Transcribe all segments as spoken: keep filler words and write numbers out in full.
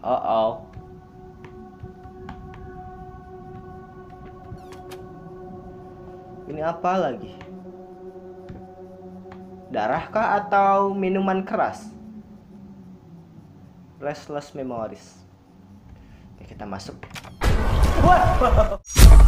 Oh oh. Ini apa lagi? Darah kah atau minuman keras? Restless Memories. Oke, kita masuk. Wah.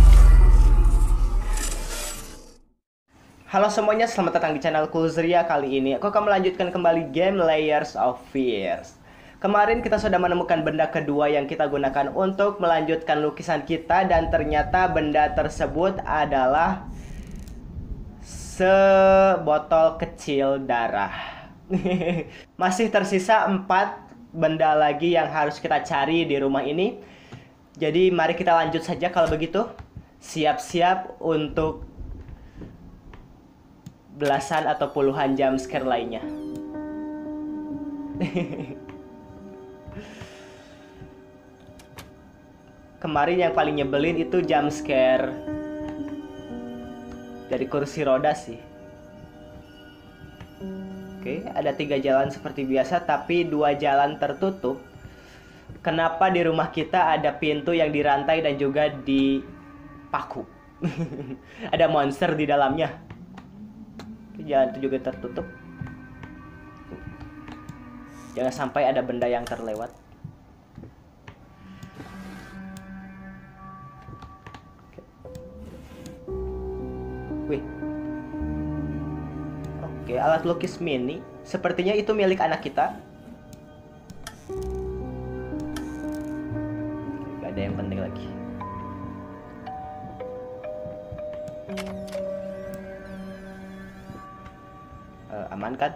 Halo semuanya, selamat datang di channel Kulzria. Kali ini aku akan melanjutkan kembali game Layers of Fears. Kemarin kita sudah menemukan benda kedua yang kita gunakan untuk melanjutkan lukisan kita, dan ternyata benda tersebut adalah sebotol kecil darah. Masih tersisa empat benda lagi yang harus kita cari di rumah ini. Jadi mari kita lanjut saja kalau begitu. Siap-siap untuk belasan atau puluhan jam scare lainnya. Kemarin yang paling nyebelin itu jump scare dari kursi roda sih. Oke, ada tiga jalan seperti biasa, tapi dua jalan tertutup. Kenapa di rumah kita ada pintu yang dirantai dan juga dipaku? Ada monster di dalamnya. Oke, jalan itu juga tertutup. Jangan sampai ada benda yang terlewat. Wih. Oke, alat lukis mini. Sepertinya itu milik anak kita. Gak ada yang penting lagi. Uh, aman kan?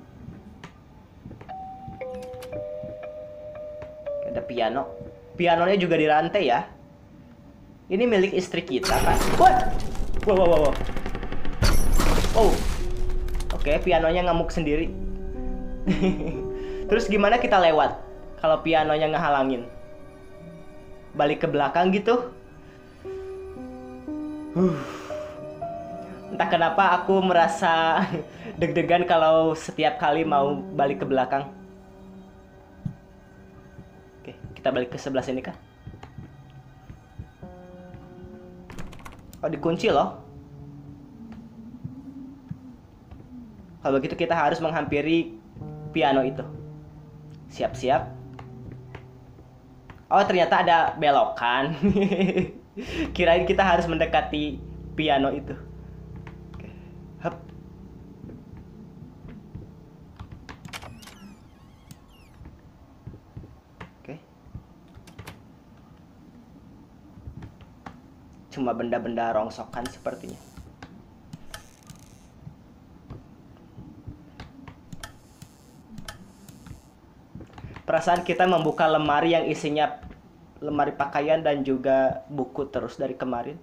Ada piano. Pianonya juga dirantai ya. Ini milik istri kita kan? What? Wow, wow, wow, wow. Oh, oke, pianonya ngamuk sendiri. Terus gimana kita lewat kalau pianonya ngehalangin? Balik ke belakang gitu? Huh. Entah kenapa aku merasa deg-degan kalau setiap kali mau balik ke belakang. Oke, kita balik ke sebelah sini kah? Oh, dikunci loh. Kalau begitu kita harus menghampiri piano itu. Siap-siap. Oh, ternyata ada belokan. Kirain kita harus mendekati piano itu. Oke. Hup. Oke. Cuma benda-benda rongsokan sepertinya. Perasaan kita membuka lemari yang isinya lemari pakaian dan juga buku terus dari kemarin.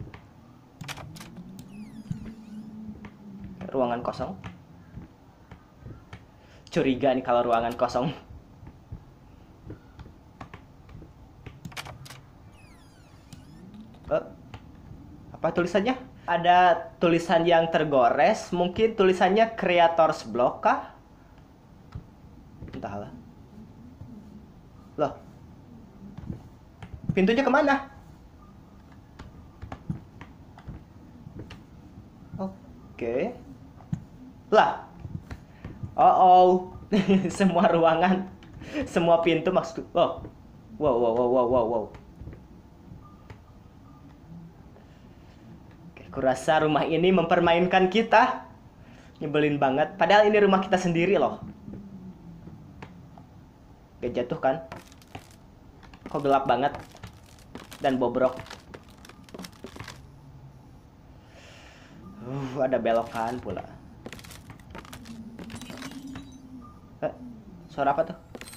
Ruangan kosong. Curiga nih kalau ruangan kosong. Eh, apa tulisannya? Ada tulisan yang tergores. Mungkin tulisannya Creator's Block kah? Entahlah. Loh, pintunya kemana? Oke. Lah. Oh, oh. Semua ruangan, semua pintu maksud. Oh. Wow, wow, wow, wow, wow, wow. Oke, kurasa rumah ini mempermainkan kita. Nyebelin banget. Padahal ini rumah kita sendiri loh. Gak jatuh kan? Kok gelap banget dan bobrok. Uh, ada belokan pula. Eh, suara apa tuh?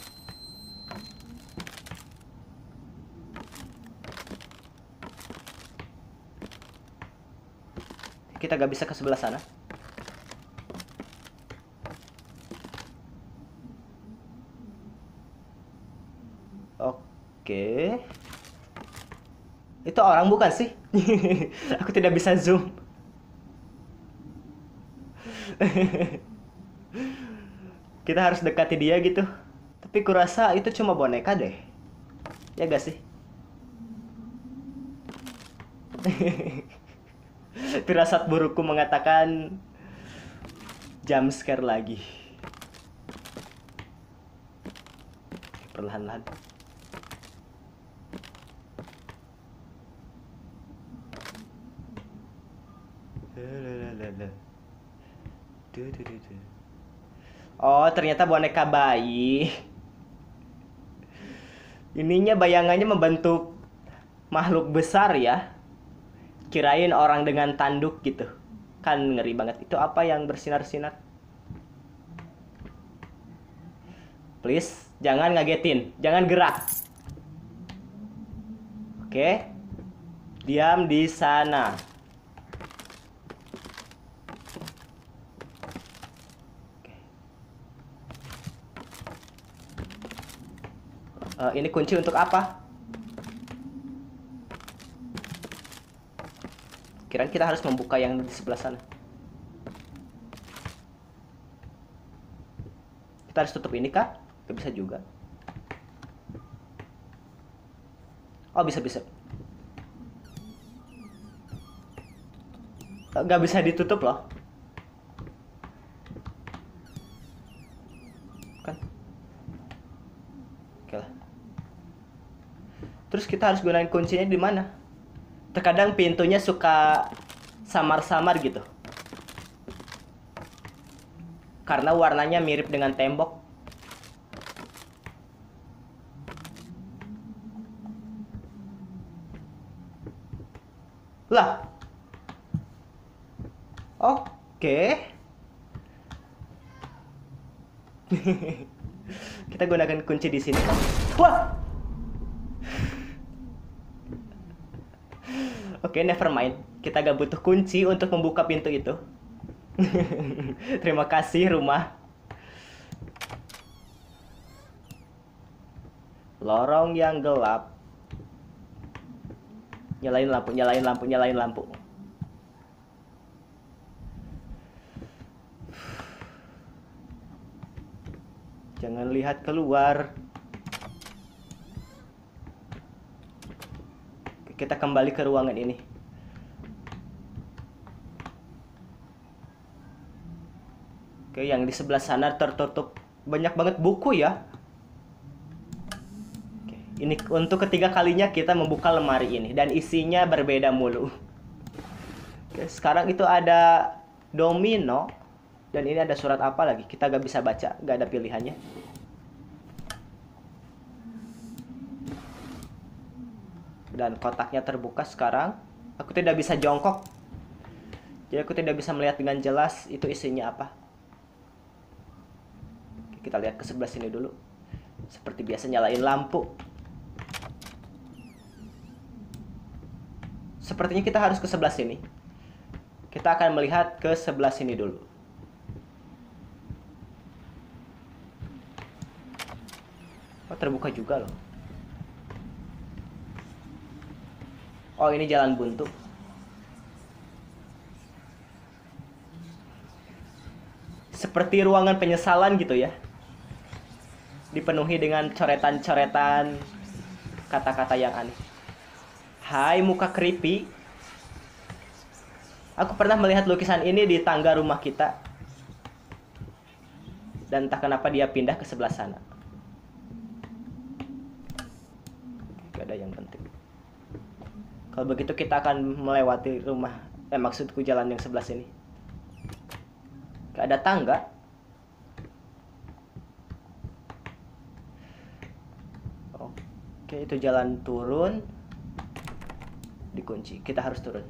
Kita gak bisa ke sebelah sana. Oke. Itu orang bukan sih? Aku tidak bisa zoom. Kita harus dekati dia gitu. Tapi kurasa itu cuma boneka deh. Ya gak sih? Firasat burukku mengatakan jump scare lagi. Perlahan-lahan. Oh, ternyata boneka bayi. Ininya bayangannya membentuk makhluk besar ya. Kirain orang dengan tanduk gitu. Kan ngeri banget. Itu apa yang bersinar-sinar? Please, jangan ngagetin. Jangan gerak. Oke. Diam di sana. Uh, ini kunci untuk apa? Kirain kita harus membuka yang di sebelah sana. Kita harus tutup ini kah? Gak bisa juga. Oh, bisa-bisa. Gak bisa ditutup loh. Kan? Oke lah. Terus kita harus gunain kuncinya di mana? Terkadang pintunya suka samar-samar gitu. Karena warnanya mirip dengan tembok. Lah. Oke. Kita gunakan kunci di sini. Wah. Oke, okay, never mind. Kita gak butuh kunci untuk membuka pintu itu. Terima kasih, rumah. Lorong yang gelap. Nyalain lampu, nyalain lampu, nyalain lampu. Jangan lihat keluar. Kita kembali ke ruangan ini. Oke, yang di sebelah sana tertutup. Banyak banget buku ya. Oke, ini untuk ketiga kalinya kita membuka lemari ini. Dan isinya berbeda mulu. Oke, sekarang itu ada domino. Dan ini ada surat apa lagi? Kita gak bisa baca, gak ada pilihannya. Dan kotaknya terbuka sekarang. Aku tidak bisa jongkok. Jadi aku tidak bisa melihat dengan jelas itu isinya apa. Kita lihat ke sebelah sini dulu. Seperti biasa nyalain lampu. Sepertinya kita harus ke sebelah sini. Kita akan melihat ke sebelah sini dulu. Oh, terbuka juga loh. Oh, ini jalan buntu. Seperti ruangan penyesalan gitu ya. Dipenuhi dengan coretan-coretan kata-kata yang aneh. Hai muka creepy. Aku pernah melihat lukisan ini di tangga rumah kita. Dan entah kenapa dia pindah ke sebelah sana. Gak ada yang penting. Kalau begitu kita akan melewati rumah. Eh maksudku jalan yang sebelah sini. Gak ada tangga. Oke, itu jalan turun. Dikunci. Kita harus turun.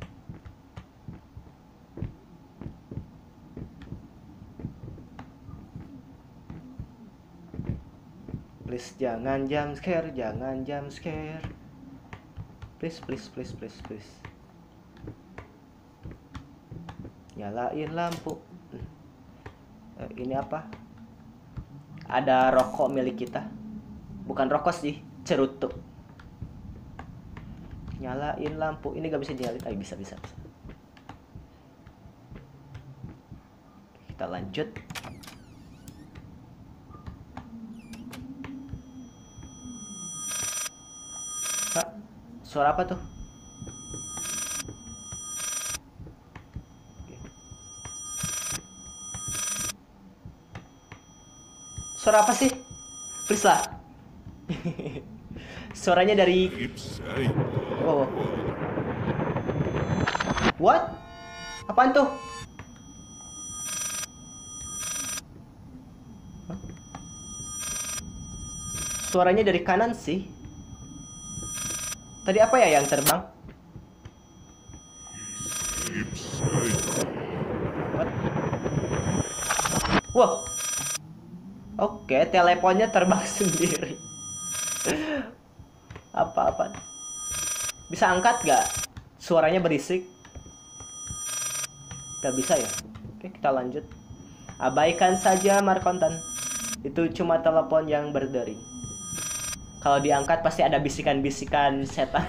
Please jangan jump scare, jangan jump scare. Please, please, please, please, please. Nyalain lampu. Eh, ini apa? Ada rokok milik kita. Bukan rokok sih, cerutu. Nyalain lampu. Ini gak bisa nyalain. Ah, bisa, bisa, bisa. Kita lanjut. Suara apa tuh? Suara apa sih? Please lah. Suaranya dari... Oh. What? Apaan tuh? Hah? Suaranya dari kanan sih. Tadi apa ya yang terbang? What? Wow. Oke, teleponnya terbang sendiri. Apa-apa? Bisa angkat gak? Suaranya berisik. Gak bisa ya? Oke, kita lanjut. Abaikan saja Markontan. Itu cuma telepon yang berdering. Kalau diangkat pasti ada bisikan-bisikan setan.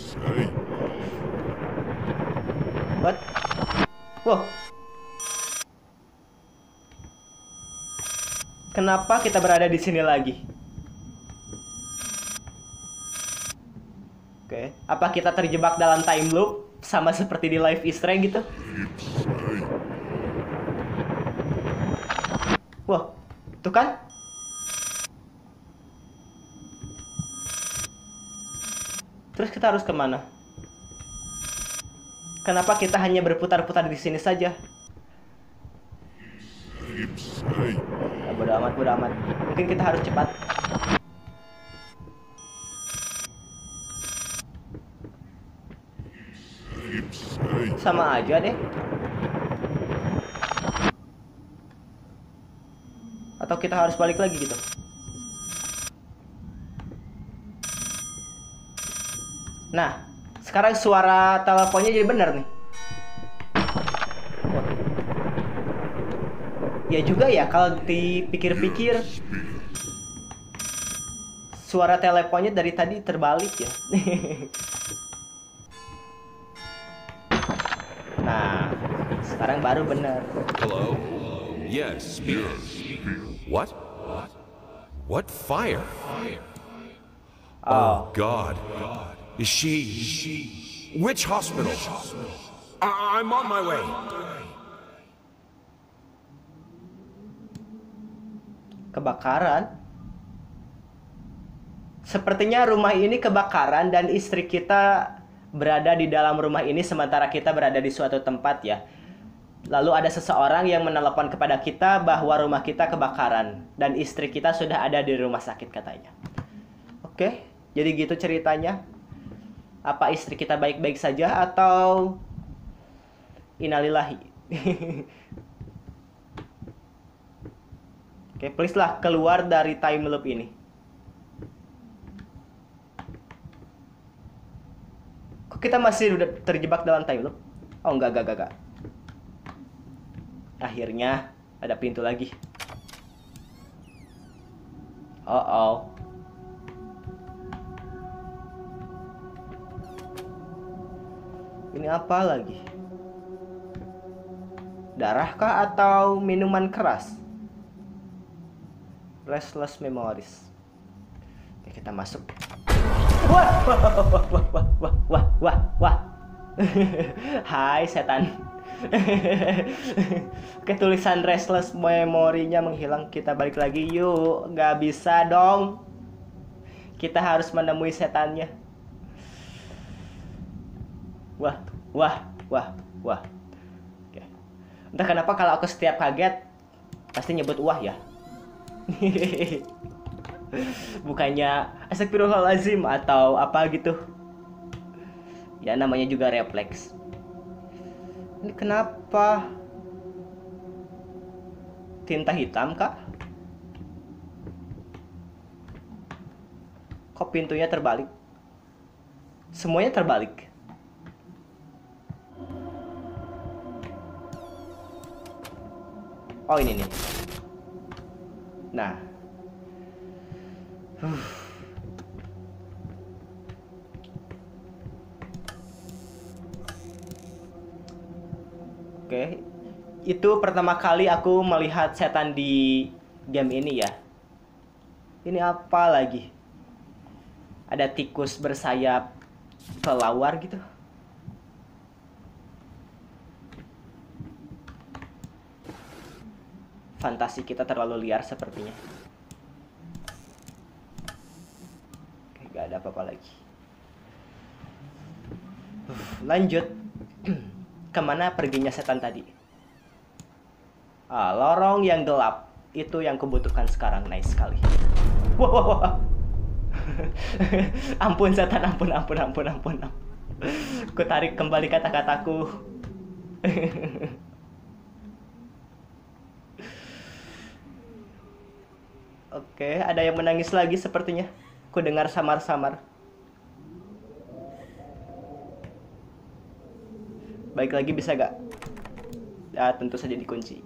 What? Wow. Kenapa kita berada di sini lagi? Oke, apa kita terjebak dalam time loop sama seperti di Life is Strange gitu? Wah, tuh kan? Terus kita harus kemana? Kenapa kita hanya berputar-putar di sini saja? Ya, bodo amat, bodo amat. Mungkin kita harus cepat. Sama aja deh. Atau kita harus balik lagi gitu? Nah, sekarang suara teleponnya jadi benar nih. Wah. Ya juga ya, kalau dipikir-pikir suara teleponnya dari tadi terbalik ya. Nah, sekarang baru benar. Hello? Yes, speaking. What? What fire? Oh, God. Is she... Which hospital? I I'm on my way. Kebakaran? Sepertinya rumah ini kebakaran dan istri kita berada di dalam rumah ini sementara kita berada di suatu tempat ya. Lalu ada seseorang yang menelepon kepada kita bahwa rumah kita kebakaran dan istri kita sudah ada di rumah sakit katanya. Oke, jadi gitu ceritanya. Apa istri kita baik-baik saja atau innalillahi? Oke, please lah keluar dari time loop ini. Kok kita masih udah terjebak dalam time loop? Oh, enggak, enggak, enggak, enggak. Akhirnya ada pintu lagi. Oh, oh. Ini apa lagi? Darah kah atau minuman keras? Restless Memories. Oke, kita masuk. Wah, wah, wah, wah, wah, wah, wah, wah. Hai setan. Oke, tulisan Restless Memory-nya menghilang. Kita balik lagi yuk. Gak bisa dong. Kita harus menemui setannya. Wah, wah, wah, wah. Oke. Entah kenapa kalau aku setiap kaget pasti nyebut wah ya. Bukannya astagfirullahaladzim atau apa gitu. Ya namanya juga refleks. Ini kenapa? Tinta hitam kah? Kok pintunya terbalik? Semuanya terbalik. Oh ini nih. Nah. Huh. Oke. Itu pertama kali aku melihat setan di game ini ya. Ini apa lagi? Ada tikus bersayap kelawar gitu. Fantasi kita terlalu liar sepertinya. Oke, gak ada apa-apa lagi. Uh, lanjut. Kemana perginya setan tadi? Ah, lorong yang gelap. Itu yang kubutuhkan sekarang. Nice sekali. Wow, wow, wow. Ampun setan, ampun, ampun, ampun, ampun. Ku tarik kembali kata-kataku. Oke, ada yang menangis lagi sepertinya. Ku dengar samar-samar. Baik lagi bisa gak? Ya, tentu saja dikunci.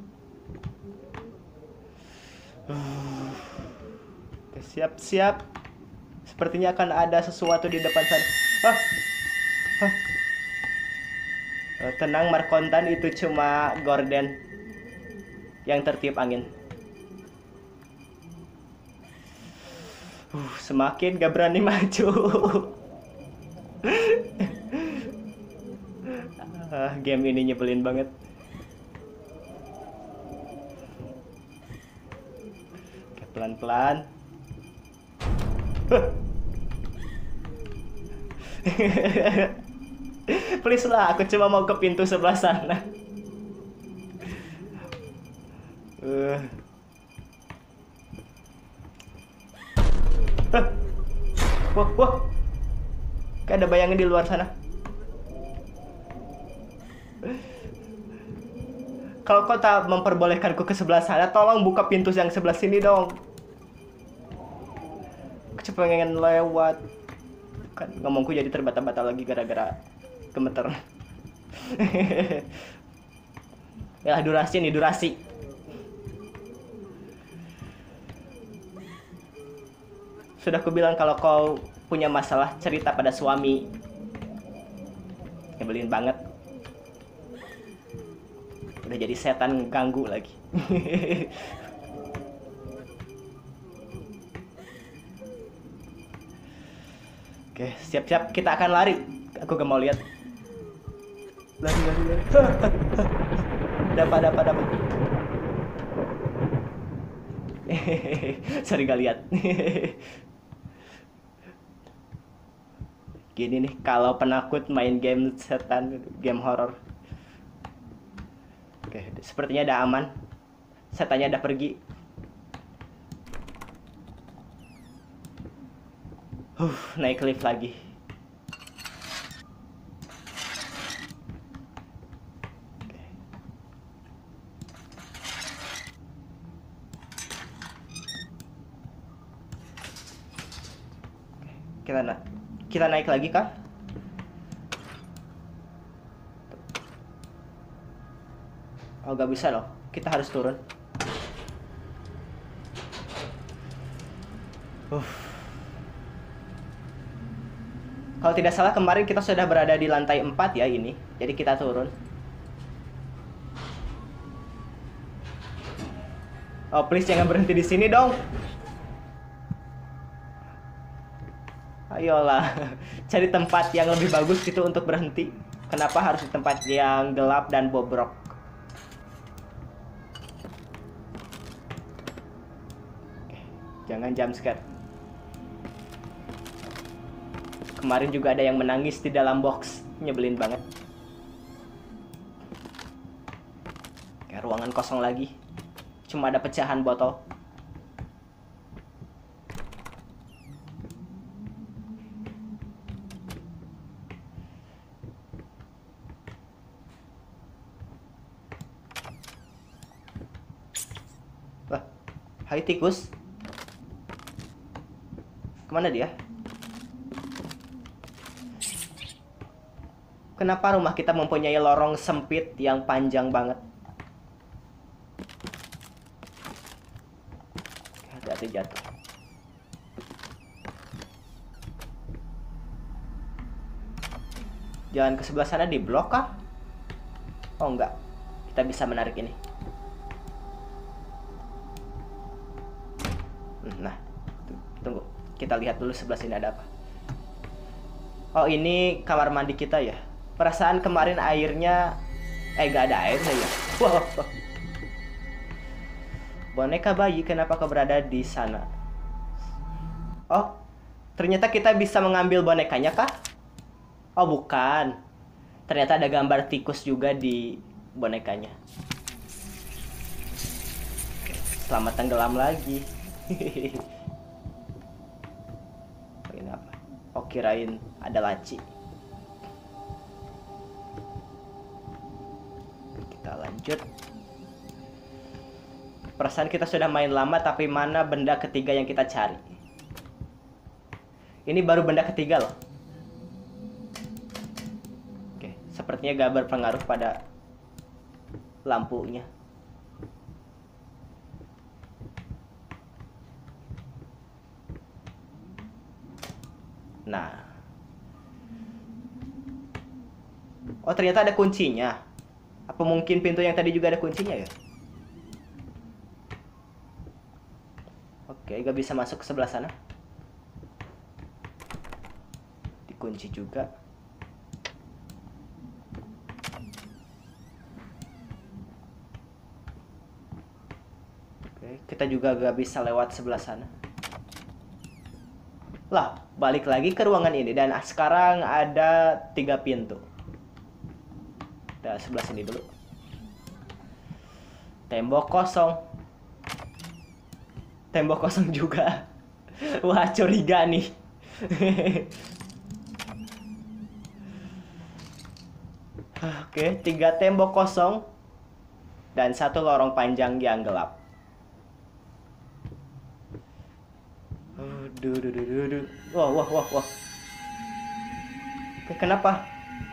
Oke, siap-siap. Sepertinya akan ada sesuatu di depan sana. Hah? Hah? Tenang, Markontan, itu cuma gorden yang tertiup angin. Uh, semakin gak berani maju. uh, game ini nyebelin banget. Oke, pelan-pelan. Please lah, aku cuma mau ke pintu sebelah sana. uh. Wah, wah. Kayak ada bayangan di luar sana. Kalau kau tak memperbolehkanku ke sebelah sana, tolong buka pintu yang sebelah sini dong. Aku pengen lewat. Kan ngomongku jadi terbata-bata lagi gara-gara gemeter. Ya, durasi nih, durasi. Sudah kubilang kalau kau punya masalah, cerita pada suami. Nyebelin banget. Udah jadi setan ganggu lagi. Oke, siap-siap, kita akan lari. Aku gak mau lihat. Lari, lari, lari. Dapat, dapat, dapat. Sorry gak lihat. Gini nih, kalau penakut main game setan, game horror. Oke, sepertinya udah aman. Setannya udah pergi. Huh, naik lift lagi. Oke. Kita na kita naik lagi kah? Oh, gak bisa loh. Kita harus turun. Uh. Kalau tidak salah kemarin kita sudah berada di lantai empat ya ini. Jadi kita turun. Oh, please jangan berhenti di sini dong. Ayolah, cari tempat yang lebih bagus gitu untuk berhenti. Kenapa harus di tempat yang gelap dan bobrok? Jangan jump scare. Kemarin juga ada yang menangis di dalam box. Nyebelin banget. Kayak ruangan kosong lagi. Cuma ada pecahan botol. Wah, hai tikus. Kemana dia? Kenapa rumah kita mempunyai lorong sempit yang panjang banget? Hati-hati jatuh. Jalan ke sebelah sana di blok kah? Oh enggak. Kita bisa menarik ini. Nah, tunggu. Kita lihat dulu sebelah sini ada apa. Oh, ini kamar mandi kita ya. Perasaan kemarin airnya eh gak ada airnya ya. Wow. Boneka bayi kenapa kau berada di sana? Oh, ternyata kita bisa mengambil bonekanya kah? Oh, bukan. Ternyata ada gambar tikus juga di bonekanya. Selamat tenggelam lagi. Ini apa? Oh, kirain ada laci. Kita lanjut. Perasaan kita sudah main lama, tapi mana benda ketiga yang kita cari? Ini baru benda ketiga loh. Oke, sepertinya gak berpengaruh pada lampunya. Nah. Oh, ternyata ada kuncinya. Apa mungkin pintu yang tadi juga ada kuncinya ya? Oke, gak bisa masuk ke sebelah sana. Dikunci juga. Oke, kita juga gak bisa lewat sebelah sana. Lah, balik lagi ke ruangan ini. Dan sekarang ada tiga pintu. Kita sebelah sini dulu. Tembok kosong. Tembok kosong juga. Wah, curiga nih. Oke, tiga tembok kosong. Dan satu lorong panjang yang gelap. Duh, duh, duh, duh, duh. Wah, wah, wah, wah. Oke, kenapa?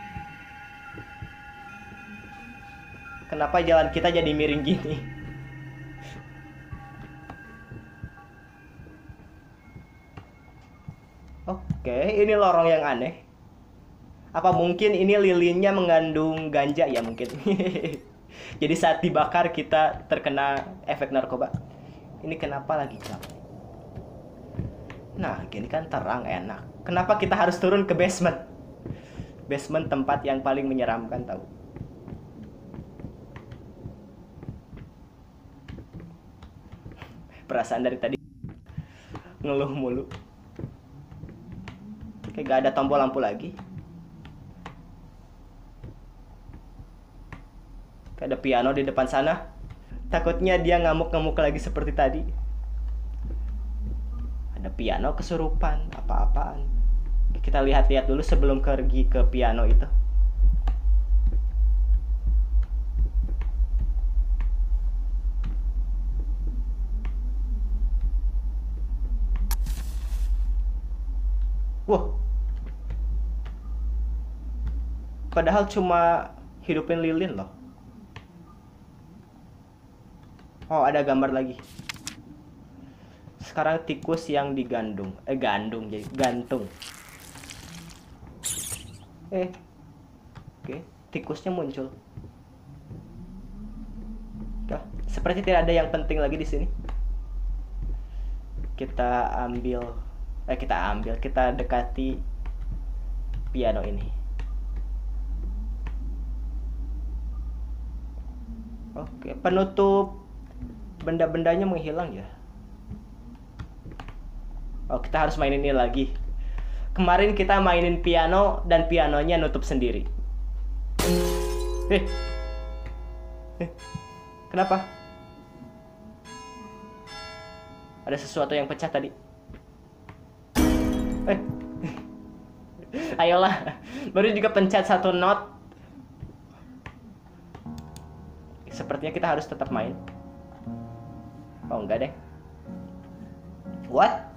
Kenapa jalan kita jadi miring gini? Oke, ini lorong yang aneh. Apa mungkin ini lilinnya mengandung ganja ya mungkin? Jadi saat dibakar kita terkena efek narkoba. Ini kenapa lagi gelap? Nah, gini kan terang enak. Kenapa kita harus turun ke basement? Basement tempat yang paling menyeramkan tahu. Perasaan dari tadi ngeluh mulu. Kayak gak ada tombol lampu lagi. Kayak ada piano di depan sana. Takutnya dia ngamuk-ngamuk lagi seperti tadi. Ada piano kesurupan, apa-apaan. Kita lihat-lihat dulu sebelum pergi ke piano itu. Wah. Padahal cuma hidupin lilin loh. Oh, ada gambar lagi. Sekarang tikus yang digandung. Eh, gandung jadi gantung. Eh. Oke, tikusnya muncul. Nah, seperti tidak ada yang penting lagi di sini. Kita ambil eh kita ambil, kita dekati piano ini. Oke, penutup benda-bendanya menghilang ya. Oh, kita harus mainin ini lagi. Kemarin kita mainin piano dan pianonya nutup sendiri. Eh. Eh. Kenapa? Ada sesuatu yang pecah tadi. Eh. Ayolah. Baru juga pencet satu not. Sepertinya kita harus tetap main. Oh, enggak deh. What?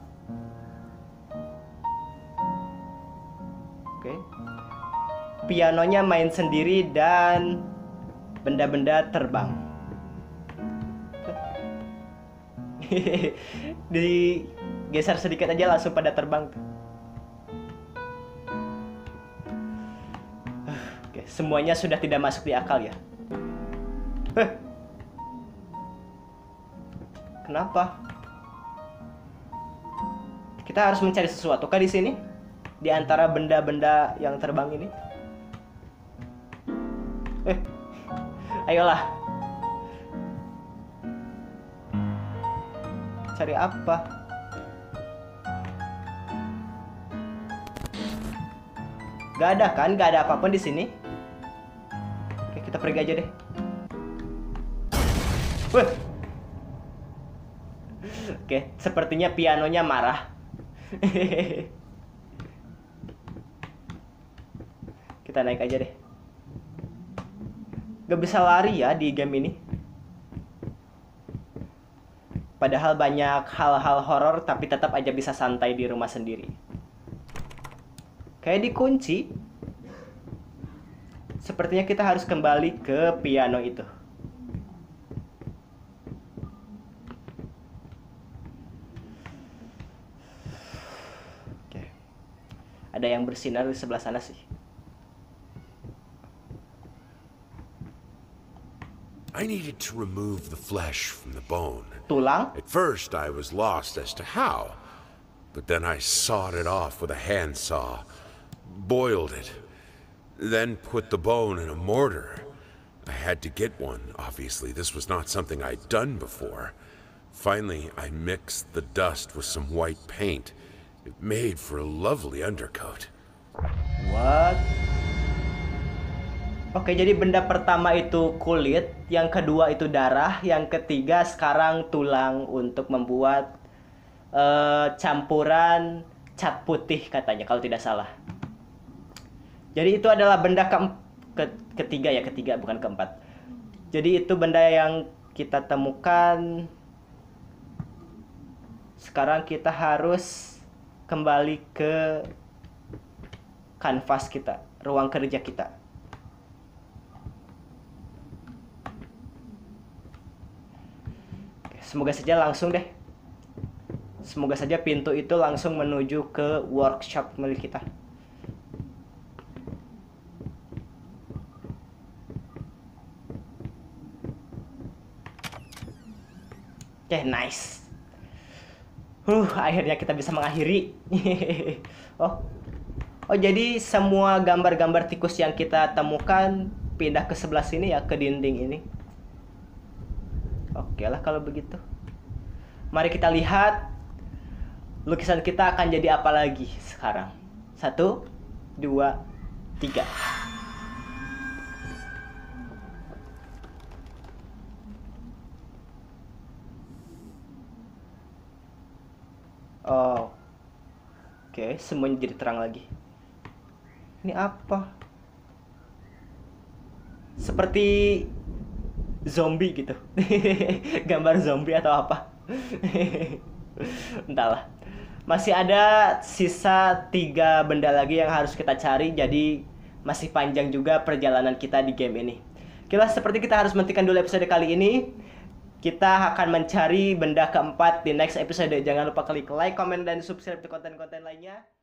Oke. Okay. Pianonya main sendiri dan benda-benda terbang. Digeser sedikit aja langsung pada terbang. Oke, okay. Semuanya sudah tidak masuk di akal ya. Kenapa? Kita harus mencari sesuatu kah di sini? di antara benda-benda yang terbang ini? Eh, ayolah. Cari apa? Gak ada kan? Gak ada apapun di sini. Oke, kita pergi aja deh. Wih. Oke, sepertinya pianonya marah. Kita naik aja deh. Gak bisa lari ya di game ini. Padahal banyak hal-hal horor, tapi tetap aja bisa santai di rumah sendiri. Kayak dikunci. Sepertinya kita harus kembali ke piano itu. Oke. Ada yang bersinar di sebelah sana sih. I needed to remove the flesh from the bone. Tulang? At first, I was lost as to how, but then I sawed it off with a handsaw, boiled it, then put the bone in a mortar. I had to get one, obviously. This was not something I'd done before. Finally, I mixed the dust with some white paint. It made for a lovely undercoat. What? Oke, jadi benda pertama itu kulit, yang kedua itu darah, yang ketiga sekarang tulang untuk membuat uh, campuran cat putih katanya, kalau tidak salah. Jadi itu adalah benda ke, ke ketiga ya, ketiga bukan keempat. Jadi itu benda yang kita temukan. Sekarang kita harus kembali ke kanvas kita, ruang kerja kita. Semoga saja langsung deh. Semoga saja pintu itu langsung menuju ke workshop milik kita. Oke, okay, nice. Huh, akhirnya kita bisa mengakhiri. Oh. Oh, jadi semua gambar-gambar tikus yang kita temukan pindah ke sebelah sini ya, ke dinding ini. Oke lah kalau begitu. Mari kita lihat lukisan kita akan jadi apa lagi sekarang. Satu, dua, tiga. Oh, oke, semuanya jadi terang lagi. Ini apa? Seperti zombie gitu. Gambar zombie atau apa. Entahlah. Masih ada sisa tiga benda lagi yang harus kita cari. Jadi masih panjang juga perjalanan kita di game ini. Kira seperti kita harus menghentikan dulu episode kali ini. Kita akan mencari benda keempat di next episode. Jangan lupa klik like, comment, dan subscribe ke konten-konten lainnya.